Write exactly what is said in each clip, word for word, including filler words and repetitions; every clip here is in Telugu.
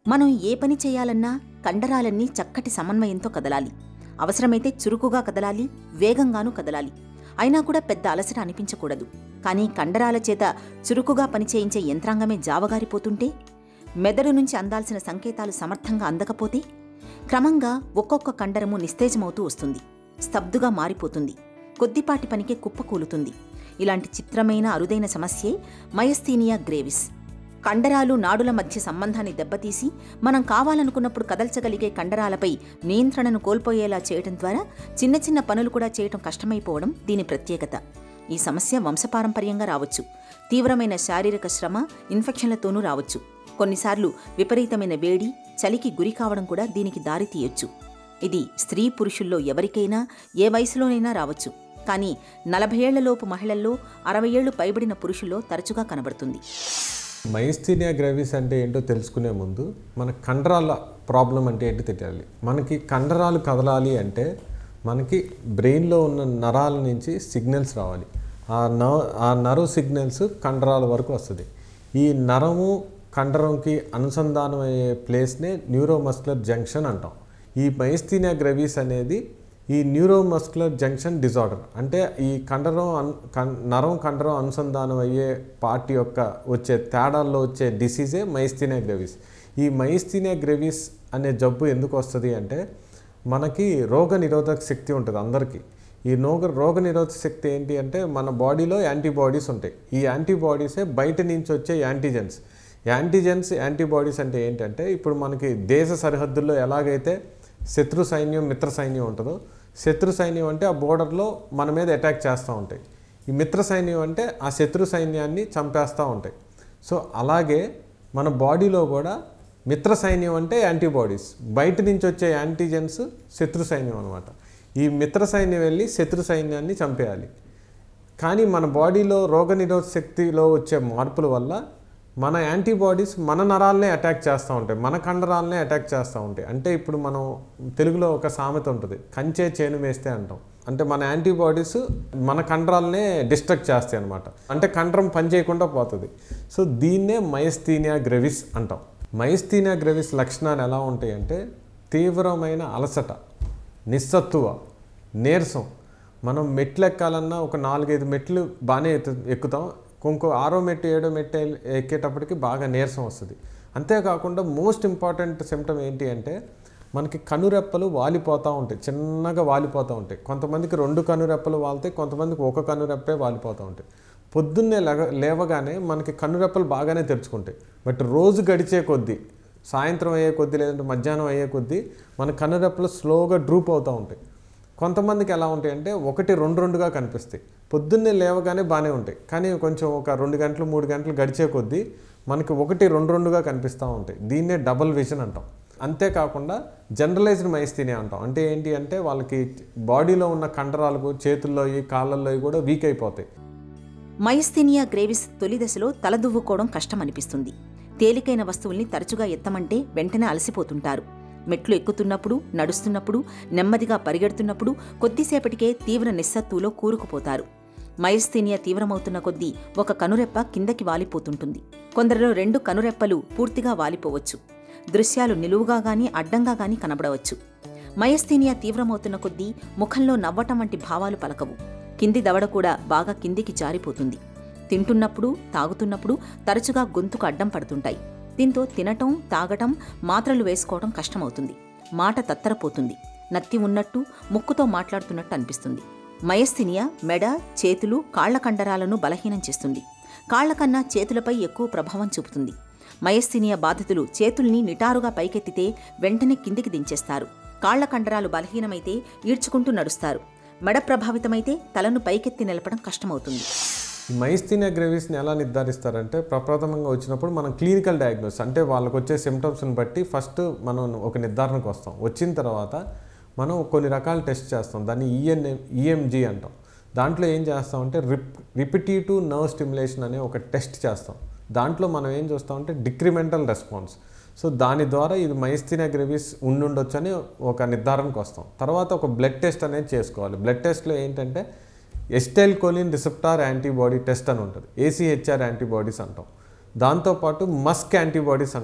మనం ఏ పని చేయాలన్నా కండరాలన్నీ చక్కటి సమన్వయంతో కదలాలి. అవసరమైతే చురుకుగా కదలాలి, వేగంగానూ కదలాలి. అయినా కూడా పెద్ద అలసట అనిపించకూడదు. కానీ కండరాల చేత చురుకుగా పనిచేయించే యంత్రాంగమే జావగారిపోతుంటే, మెదడు నుంచి అందాల్సిన సంకేతాలు సమర్థంగా అందకపోతే, క్రమంగా ఒక్కొక్క కండరము నిస్తేజమవుతూ వస్తుంది, స్తబ్దుగా మారిపోతుంది, కొద్దిపాటి పనికే కుప్పకూలుతుంది. ఇలాంటి చిత్రమైన అరుదైన సమస్యే మయస్థీనియా గ్రేవిస్. కండరాలు నాడుల మధ్య సంబంధాన్ని దెబ్బతీసి మనం కావాలనుకున్నప్పుడు కదల్చగలిగే కండరాలపై నియంత్రణను కోల్పోయేలా చేయడం ద్వారా చిన్న చిన్న పనులు కూడా చేయటం కష్టమైపోవడం దీని ప్రత్యేకత. ఈ సమస్య వంశపారంపర్యంగా రావచ్చు. తీవ్రమైన శారీరక శ్రమ, ఇన్ఫెక్షన్లతోనూ రావచ్చు. కొన్నిసార్లు విపరీతమైన వేడి, చలికి గురి కావడం కూడా దీనికి దారి తీయొచ్చు. ఇది స్త్రీ పురుషుల్లో ఎవరికైనా ఏ వయసులోనైనా రావచ్చు. కానీ నలభై ఏళ్లలోపు మహిళల్లో, అరవై ఏళ్లు పైబడిన పురుషుల్లో తరచుగా కనబడుతుంది. మైస్థీనియా గ్రేవిస్ అంటే ఏంటో తెలుసుకునే ముందు మన కండరాల ప్రాబ్లం అంటే ఏంటో తెలియాలి. మనకి కండరాలు కదలాలి అంటే మనకి బ్రెయిన్లో ఉన్న నరాల నుంచి సిగ్నల్స్ రావాలి. ఆ న ఆ నర్వ్ సిగ్నల్స్ కండరాల వరకు వస్తుంది. ఈ నరము కండరంకి అనుసంధానం అయ్యే ప్లేస్నే న్యూరోమస్కులర్ జంక్షన్ అంటాం. ఈ మైస్థీనియా గ్రేవిస్ అనేది ఈ న్యూరోమస్కులర్ జంక్షన్ డిజార్డర్. అంటే ఈ కండరం అన్ నరం కండరం అనుసంధానం అయ్యే పార్ట్ యొక్క వచ్చే తేడాల్లో వచ్చే డిసీజే మైస్థీనియా గ్రేవిస్. ఈ మైస్థీనియా గ్రేవిస్ అనే జబ్బు ఎందుకు వస్తుంది అంటే, మనకి రోగ నిరోధక శక్తి ఉంటుంది అందరికీ. ఈ రోగ రోగ నిరోధక శక్తి ఏంటి అంటే, మన బాడీలో యాంటీబాడీస్ ఉంటాయి. ఈ యాంటీబాడీసే బయట నుంచి వచ్చే యాంటీజెన్స్. యాంటీజెన్స్ యాంటీబాడీస్ అంటే ఏంటంటే, ఇప్పుడు మనకి దేశ సరిహద్దుల్లో ఎలాగైతే శత్రు సైన్యం మిత్ర సైన్యం ఉంటుందో, శత్రు సైన్యం అంటే ఆ బోర్డర్లో మన మీద అటాక్ చేస్తూ ఉంటాయి. ఈ మిత్ర సైన్యం అంటే ఆ శత్రు సైన్యాన్ని చంపేస్తూ ఉంటాయి. సో అలాగే మన బాడీలో కూడా మిత్ర సైన్యం అంటే యాంటీబాడీస్, బయట నుంచి వచ్చే యాంటీజెన్స్ శత్రు సైన్యం అనమాట. ఈ మిత్ర సైన్యం వెళ్ళి శత్రు సైన్యాన్ని చంపేయాలి. కానీ మన బాడీలో రోగనిరోధక శక్తిలో వచ్చే మార్పుల వల్ల మన యాంటీబాడీస్ మన నరాలనే అటాక్ చేస్తూ ఉంటాయి, మన కండరాలనే అటాక్ చేస్తూ ఉంటాయి. అంటే ఇప్పుడు మనం తెలుగులో ఒక సామెత ఉంటుంది, కంచే చేను వేస్తే అంటాం. అంటే మన యాంటీబాడీస్ మన కండరాలనే డిస్ట్రక్ట్ చేస్తాయి అనమాట. అంటే కండరం పని చేయకుండా పోతుంది. సో దీన్నే మైస్థీనియా గ్రేవిస్ అంటాం. మైస్థీనియా గ్రేవిస్ లక్షణాలు ఎలా ఉంటాయి అంటే, తీవ్రమైన అలసట, నిస్సత్తువ, నీరసం. మనం మెట్లు ఎక్కాలన్నా ఒక నాలుగైదు మెట్లు బాగానే ఎక్కుతాం, ఇంకో ఆరో మెట్టు ఏడో మెట్టు ఎక్కేటప్పటికి బాగా నీరసం వస్తుంది. అంతేకాకుండా మోస్ట్ ఇంపార్టెంట్ సిమ్టమ్ ఏంటి అంటే, మనకి కనురెప్పలు వాలిపోతూ ఉంటాయి, చిన్నగా వాలిపోతూ ఉంటాయి. కొంతమందికి రెండు కనురెప్పలు వాళ్తాయి, కొంతమందికి ఒక కనురెప్పే వాలిపోతూ ఉంటాయి. పొద్దున్నే లేవ లేవగానే మనకి కనురెప్పలు బాగానే తెరుచుకుంటాయి. బట్ రోజు గడిచే కొద్దీ, సాయంత్రం అయ్యే కొద్దీ లేదంటే మధ్యాహ్నం అయ్యే కొద్దీ మన కనురెప్పలు స్లోగా డ్రూప్ అవుతూ ఉంటాయి. కొంతమందికి ఎలా ఉంటాయి అంటే, ఒకటి రెండు రెండుగా కనిపిస్తాయి. పొద్దున్నే లేవగానే బాగానే ఉంటాయి, కానీ కొంచెం ఒక రెండు గంటలు మూడు గంటలు గడిచే కొద్దీ మనకి ఒకటి రెండు రెండుగా కనిపిస్తూ ఉంటాయి. దీన్నే డబల్ విజన్ అంటాం. అంతేకాకుండా జనరలైజ్డ్ మైస్థీనియా అంటాం. అంటే ఏంటి అంటే, వాళ్ళకి బాడీలో ఉన్న కండరాలకు చేతుల్లో కాళ్ళల్లో కూడా వీక్ అయిపోతాయి. మైస్థీనియా గ్రేవిస్ తొలి దశలో తలదువ్వుకోవడం కష్టం అనిపిస్తుంది. తేలికైన వస్తువుల్ని తరచుగా ఎత్తమంటే వెంటనే అలసిపోతుంటారు. మెట్లు ఎక్కుతున్నప్పుడు, నడుస్తున్నప్పుడు, నెమ్మదిగా పరిగెడుతున్నప్పుడు కొద్దిసేపటికే తీవ్ర నిస్సత్తులో కూరుకుపోతారు. మైస్థీనియా తీవ్రమవుతున్న కొద్దీ ఒక కనురెప్ప కిందకి వాలిపోతుంటుంది. కొందరిలో రెండు కనురెప్పలు పూర్తిగా వాలిపోవచ్చు. దృశ్యాలు నిలువుగా గానీ అడ్డంగా గానీ కనబడవచ్చు. మైస్థీనియా తీవ్రమవుతున్న కొద్దీ ముఖంలో నవ్వటం వంటి భావాలు పలకవు. కింది దవడ కూడా బాగా కిందికి జారిపోతుంది. తింటున్నప్పుడు, తాగుతున్నప్పుడు తరచుగా గొంతుకు అడ్డం పడుతుంటాయి. దీంతో తినటం, తాగటం, మాత్రలు వేసుకోవడం కష్టమవుతుంది. మాట తత్తరపోతుంది. నత్తి ఉన్నట్టు, ముక్కుతో మాట్లాడుతున్నట్టు అనిపిస్తుంది. మయస్థీనియా మెడ, చేతులు, కాళ్ల కండరాలను బలహీనం చేస్తుంది. కాళ్ల కన్నా చేతులపై ఎక్కువ ప్రభావం చూపుతుంది. మయస్థీనియా బాధితులు చేతుల్ని నిటారుగా పైకెత్తితే వెంటనే కిందికి దించేస్తారు. కాళ్ల కండరాలు బలహీనమైతే ఈడ్చుకుంటూ నడుస్తారు. మెడ ప్రభావితమైతే తలను పైకెత్తి నిలపడం కష్టమవుతుంది. మైస్థీనియా గ్రేవిస్ని ఎలా నిర్ధారిస్తారంటే, ప్రప్రథమంగా వచ్చినప్పుడు మనం క్లినికల్ డయాగ్నోస్ అంటే వాళ్ళకు వచ్చే సిమ్టమ్స్ని బట్టి ఫస్ట్ మనం ఒక నిర్ధారణకు వస్తాం. వచ్చిన తర్వాత మనం కొన్ని రకాల టెస్ట్ చేస్తాం. దాన్ని ఈఎన్ఎం ఈఎంజీ అంటాం. దాంట్లో ఏం చేస్తామంటే రిప్ రిపిటేటివ్ నర్వ్ స్టిమ్యులేషన్ అనే ఒక టెస్ట్ చేస్తాం. దాంట్లో మనం ఏం చూస్తామంటే డిక్రిమెంటల్ రెస్పాన్స్. సో దాని ద్వారా ఇది మైస్థీనియా గ్రేవిస్ ఉండుండొచ్చు అని ఒక నిర్ధారణకు వస్తాం. తర్వాత ఒక బ్లడ్ టెస్ట్ అనేది చేసుకోవాలి. బ్లడ్ టెస్ట్లో ఏంటంటే acetylcholine receptor antibody test అని ఉంటుంది, ఏసీహెచ్ఆర్ యాంటీబాడీస్ అంటాం. దాంతోపాటు మస్క్ యాంటీబాడీస్ అంటాం.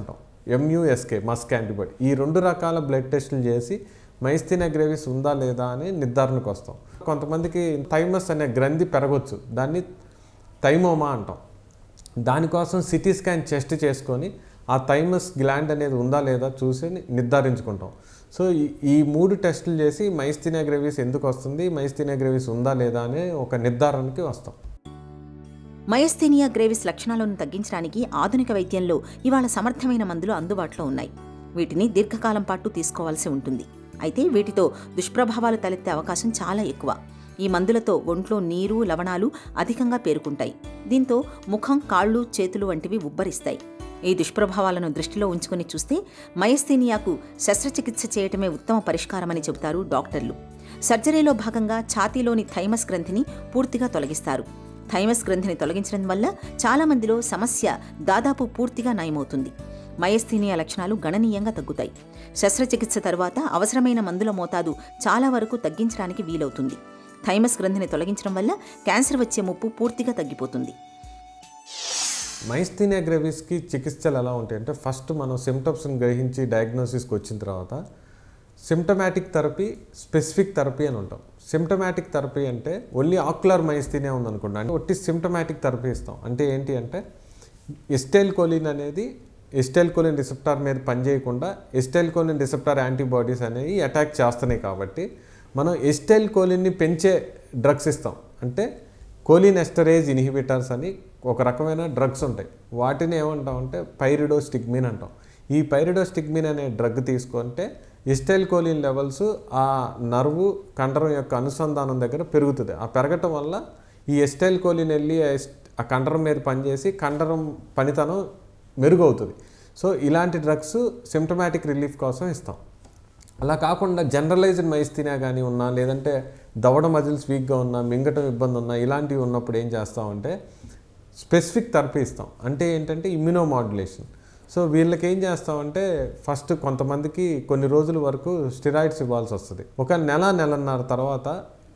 ఎంయుఎస్కే మస్క్ యాంటీబాడీ, ఈ రెండు రకాల బ్లడ్ టెస్టులు చేసి మైస్థీనియా గ్రేవిస్ ఉందా లేదా అని నిర్ధారణకు వస్తాం. కొంతమందికి థైమస్ అనే గ్రంథి పెరగొచ్చు, దాన్ని థైమోమా అంటాం. దానికోసం సిటీ స్కాన్ చెస్ట్ చేసుకొని ఆ థైమస్ గ్లాండ్ అనేది ఉందా లేదా చూసి నిర్ధారించుకుంటాం. సో ఈ మూడు టెస్టులు చేసి మైస్థీనియా గ్రేవిస్ ఎందుకు వస్తుంది, మైస్థీనియా గ్రేవిస్ ఉందా లేదా అనే ఒక నిర్ధారణకి వస్తాం. మయస్థీనియా గ్రేవిస్ లక్షణాలను తగ్గించడానికి ఆధునిక వైద్యంలో ఇవాళ సమర్థమైన మందులు అందుబాటులో ఉన్నాయి. వీటిని దీర్ఘకాలం పాటు తీసుకోవాల్సి ఉంటుంది. అయితే వీటితో దుష్ప్రభావాలు తలెత్తే అవకాశం చాలా ఎక్కువ. ఈ మందులతో ఒంట్లో నీరు, లవణాలు అధికంగా పేరుకుంటాయి. దీంతో ముఖం, కాళ్ళు, చేతులు వంటివి ఉబ్బరిస్తాయి. ఈ దుష్ప్రభావాలను దృష్టిలో ఉంచుకుని చూస్తే మయస్థీనియాకు శస్త్రచికిత్స చేయటమే ఉత్తమ పరిష్కారమని చెబుతారు డాక్టర్లు. సర్జరీలో భాగంగా ఛాతీలోని థైమస్ గ్రంథిని పూర్తిగా తొలగిస్తారు. థైమస్ గ్రంథిని తొలగించడం వల్ల చాలా మందిలో సమస్య దాదాపు పూర్తిగా నయమవుతుంది. మయస్థీనియా లక్షణాలు గణనీయంగా తగ్గుతాయి. శస్త్రచికిత్స తరువాత అవసరమైన మందుల మోతాదు చాలా వరకు తగ్గించడానికి వీలవుతుంది. థైమస్ గ్రంథిని తొలగించడం వల్ల క్యాన్సర్ వచ్చే ముప్పు పూర్తిగా తగ్గిపోతుంది. మైస్థీనియా గ్రేవిస్కి చికిత్సలు ఎలా ఉంటాయంటే, ఫస్ట్ మనం సిమ్టమ్స్ని గ్రహించి డయాగ్నోసిస్కి వచ్చిన తర్వాత సిమ్టమాటిక్ థెరపీ, స్పెసిఫిక్ థెరపీ అని ఉంటాం. సిమ్టమాటిక్ థెరపీ అంటే ఓన్లీ ఆక్యులర్ మైస్థీనియా ఉందనుకోండి, అంటే ఒట్టి సిమ్టమాటిక్ థెరపీ ఇస్తాం. అంటే ఏంటి అంటే ఎస్టైల్ కోలిన్ అనేది ఎస్టైల్ కోలిన్ రిసెప్టార్ మీద పనిచేయకుండా ఎస్టైల్ కోలిన్ రిసెప్టార్ యాంటీబాడీస్ అనేవి అటాక్ చేస్తున్నాయి కాబట్టి మనం ఎస్టైల్ కోలిన్ని పెంచే డ్రగ్స్ ఇస్తాం. అంటే కోలిన్ ఎస్టరేజ్ ఇన్హిబిటర్స్ అని ఒక రకమైన డ్రగ్స్ ఉంటాయి. వాటిని ఏమంటాం అంటే పైరిడోస్టిగ్మిన్ అంటాం. ఈ పైరిడోస్టిగ్మిన్ అనే డ్రగ్ తీసుకుంటే ఎస్టైల్ కోలిన్ లెవెల్స్ ఆ నర్వు కండరం యొక్క అనుసంధానం దగ్గర పెరుగుతుంది. ఆ పెరగటం వల్ల ఈ ఎస్టైల్ కోలిన్ వెళ్ళి ఆ కండరం మీద పనిచేసి కండరం పనితనం మెరుగవుతుంది. సో ఇలాంటి డ్రగ్స్ సిమ్టమాటిక్ రిలీఫ్ కోసం ఇస్తాం. అలా కాకుండా జనరలైజ్డ్ మైస్థీనియా కానీ ఉన్నా, లేదంటే దవడ మజిల్స్ వీక్గా ఉన్నా, మింగటం ఇబ్బంది ఉన్నా, ఇలాంటివి ఉన్నప్పుడు ఏం చేస్తామంటే స్పెసిఫిక్ థెరపీ ఇస్తాం. అంటే ఏంటంటే ఇమ్యునోమాడ్యులేషన్. సో వీళ్ళకి ఏం చేస్తామంటే ఫస్ట్ కొంతమందికి కొన్ని రోజుల వరకు స్టెరాయిడ్స్ ఇవ్వాల్సి వస్తుంది. ఒక నెల నెలన్నర తర్వాత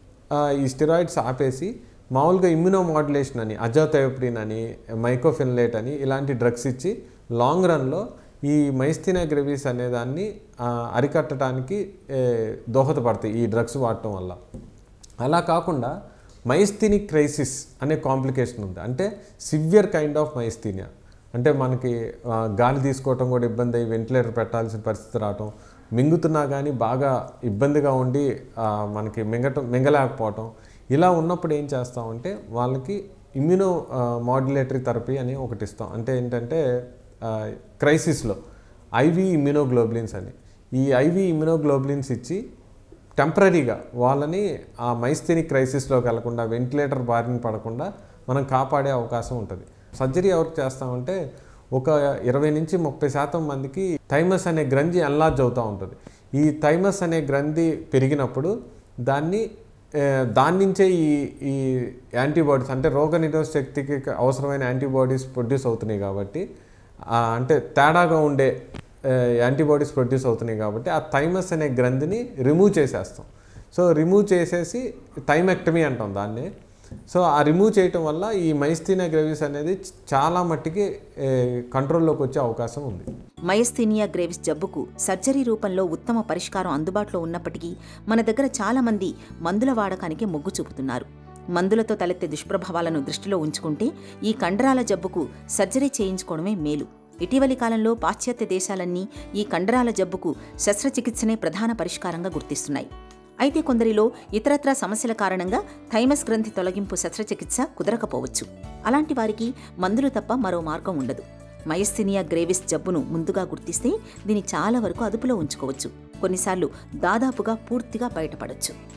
ఈ స్టెరాయిడ్స్ ఆపేసి మామూలుగా ఇమ్యునోమాడ్యులేషన్ అని, అజాథయోప్రిన్ అని, మైకోఫిన్లేట్ అని ఇలాంటి డ్రగ్స్ ఇచ్చి లాంగ్ రన్లో ఈ మైస్థీనియా గ్రేవిస్ అనే దాన్ని అరికట్టడానికి దోహదపడతాయి ఈ డ్రగ్స్ వాడటం వల్ల. అలా కాకుండా మైస్థీనిక్ క్రైసిస్ అనే కాంప్లికేషన్ ఉంది. అంటే సివియర్ కైండ్ ఆఫ్ మైస్థీనియా, అంటే మనకి గాలి తీసుకోవటం కూడా ఇబ్బంది అయ్యి వెంటిలేటర్ పెట్టాల్సిన పరిస్థితి రావటం, మింగుతున్నా కానీ బాగా ఇబ్బందిగా ఉండి మనకి మింగటం మింగలేకపోవటం, ఇలా ఉన్నప్పుడు ఏం చేస్తామంటే వాళ్ళకి ఇమ్యూనో మాడ్యులేటరీ థెరపీ అని ఒకటి ఇస్తాం. అంటే ఏంటంటే క్రైసిస్లో ఐవీ ఇమ్యూనోగ్లోబులిన్స్ అని, ఈ ఐవీ ఇమ్యూనోగ్లోబులిన్స్ ఇచ్చి టెంపరీగా వాళ్ళని ఆ మైస్థీనిక్ క్రైసిస్లోకి వెళ్లకుండా, వెంటిలేటర్ బారిన పడకుండా మనం కాపాడే అవకాశం ఉంటుంది. సర్జరీ ఎవరికి చేస్తామంటే ఒక ఇరవై నుంచి ముప్పై శాతం మందికి థైమస్ అనే గ్రంథి ఎన్లార్జ్ అవుతూ ఉంటుంది. ఈ థైమస్ అనే గ్రంథి పెరిగినప్పుడు దాన్ని దాని నుంచే ఈ ఈ యాంటీబాడీస్, అంటే రోగనిరోధక శక్తికి అవసరమైన యాంటీబాడీస్ ప్రొడ్యూస్ అవుతున్నాయి కాబట్టి, అంటే తేడాగా ఉండే యాంటీబాడీస్ ప్రొడ్యూస్ అవుతున్నాయి కాబట్టి ఆ థైమస్ అనే గ్రంథిని రిమూవ్ చేసేస్తాం. సో రిమూవ్ చేసేసి థైమెక్టమీ అంటాం దాన్ని. సో ఆ రిమూవ్ చేయటం వల్ల ఈ మైస్థీనియా గ్రేవిస్ అనేది చాలా మట్టికి కంట్రోల్లోకి వచ్చే అవకాశం ఉంది. మయస్థీనియా గ్రేవిస్ జబ్బుకు సర్జరీ రూపంలో ఉత్తమ పరిష్కారం అందుబాటులో ఉన్నప్పటికీ మన దగ్గర చాలా మంది మందుల వాడకానికి మొగ్గు చూపుతున్నారు. మందులతో తలెత్తే దుష్ప్రభావాలను దృష్టిలో ఉంచుకుంటే ఈ కండరాల జబ్బుకు సర్జరీ చేయించుకోవడమే మేలు. ఇటీవలి కాలంలో పాశ్చాత్య దేశాలన్నీ ఈ కండరాల జబ్బుకు శస్త్రచికిత్సనే ప్రధాన పరిష్కారంగా గుర్తిస్తున్నాయి. అయితే కొందరిలో ఇతరత్రా సమస్యల కారణంగా థైమస్ గ్రంథి తొలగింపు శస్త్రచికిత్స కుదరకపోవచ్చు. అలాంటి వారికి మందులు తప్ప మరో మార్గం ఉండదు. మయస్థీనియా గ్రేవిస్ జబ్బును ముందుగా గుర్తిస్తే దీన్ని చాలా వరకు అదుపులో ఉంచుకోవచ్చు. కొన్నిసార్లు దాదాపుగా పూర్తిగా బయటపడొచ్చు.